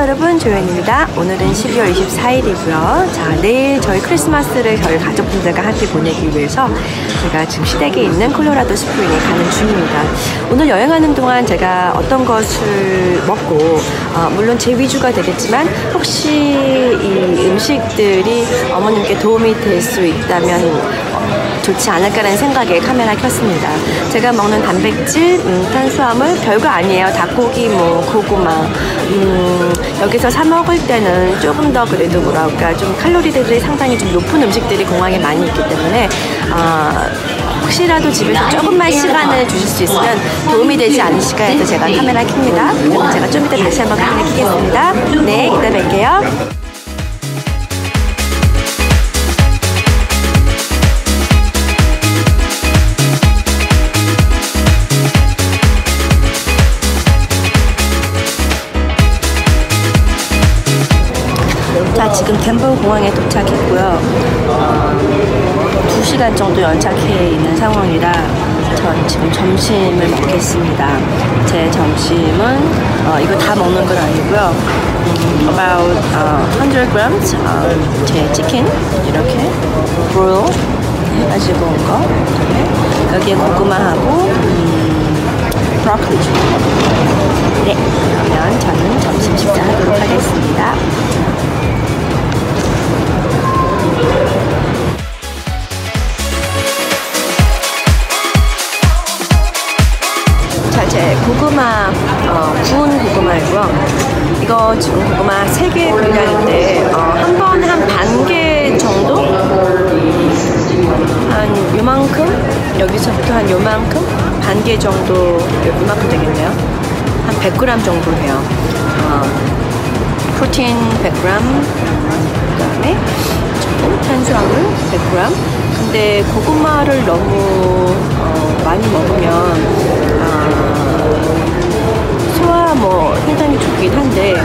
여러분, 조연입니다. 오늘은 12월 24일이고요. 자, 내일 저희 크리스마스를 저희 가족분들과 함께 보내기 위해서 제가 지금 시댁에 있는 콜로라도 스프링에 가는 중입니다. 오늘 여행하는 동안 제가 어떤 것을 먹고 물론 제 위주가 되겠지만 혹시 이 음식들이 어머님께 도움이 될 수 있다면 좋지 않을까라는 생각에 카메라 켰습니다. 제가 먹는 단백질, 탄수화물 별거 아니에요. 닭고기, 고구마. 여기서 사 먹을 때는 조금 더 그래도 뭐랄까 좀 칼로리들이 상당히 좀 높은 음식들이 공항에 많이 있기 때문에 혹시라도 집에서 조금만 시간을 주실 수 있으면 도움이 되지 않으실까 해서 제가 카메라 킵니다. 그럼 제가 좀 이따 다시 한번 카메라 켜겠습니다. 네, 이따 뵐게요. 자, 지금 덴버 공항에 도착했고요. 2시간 정도 연착해 있는 상황이라 전 지금 점심을 먹겠습니다. 제 점심은 이거 다 먹는 건 아니고요. About 100 grams 제 치킨 이렇게 브로일 해가지고 온 거. 여기에 고구마하고 브로콜리 주. 네, 그러면 저는 점심 식사하도록 하겠습니다. 자, 제 고구마 구운 고구마이고요. 이거 지금 고구마 3개 분량인데 한 번에 한 반 개 정도? 한 요만큼? 여기서부터 한 요만큼? 반 개 정도, 요만큼 되겠네요. 한 100g 정도 해요. 프로틴 100g, 그 다음에 탄수화물 100g. 근데 고구마를 너무 많이 먹으면 소화 상당히 좋긴 한데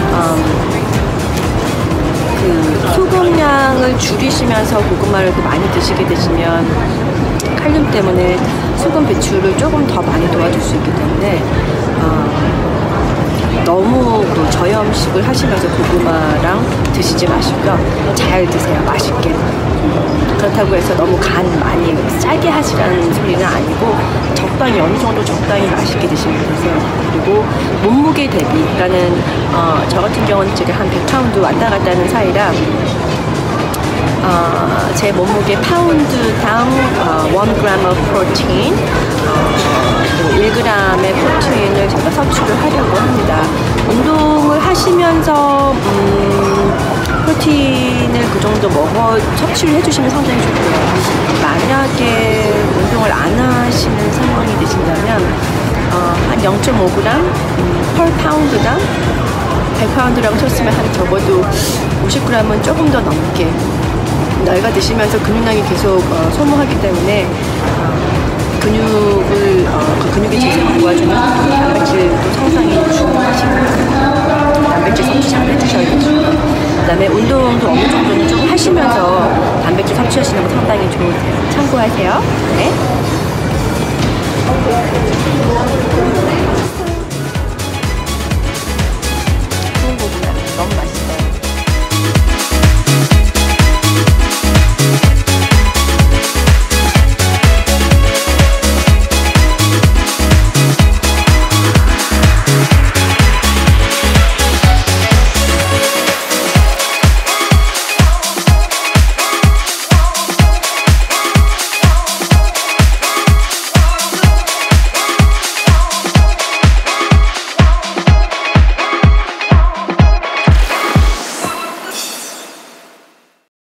그 소금량을 줄이시면서 고구마를 많이 드시게 되시면 칼륨 때문에 소금 배출을 조금 더 많이 도와줄 수 있기 때문에 너무 저염식을 하시면서 고구마랑 드시지 마시고요. 잘 드세요. 맛있게. 그렇다고 해서 너무 간 많이 짜게 하시라는 소리는 아니고 적당히 어느 정도 적당히 맛있게 드시면 되세요. 그리고 몸무게 대비, 그러니까는 저 같은 경우는 지금 한 100파운드 왔다 갔다 하는 사이라 제 몸무게 파운드당 1g of protein 1g의 프로틴을 제가 섭취를 하려고 합니다. 운동을 하시면서 프로틴을 그 정도 섭취를 해주시면 상당히 좋고요. 만약에 운동을 안 하시는 상황이 되신다면 한 0.5g per 파운드당 100파운드라고 쳤으면 한 적어도 50g은 조금 더 넘게 나이가 드시면서 근육량이 계속 소모하기 때문에 근육의 재생을 도와주는 단백질도 상당히 중요하시고 단백질 섭취 잘 해주셔야겠죠. 그 다음에 운동도 어느 정도는 좀 하시면서 단백질 섭취하시는 거 상당히 좋으세요. 참고하세요. 네. 너무 맛있어요.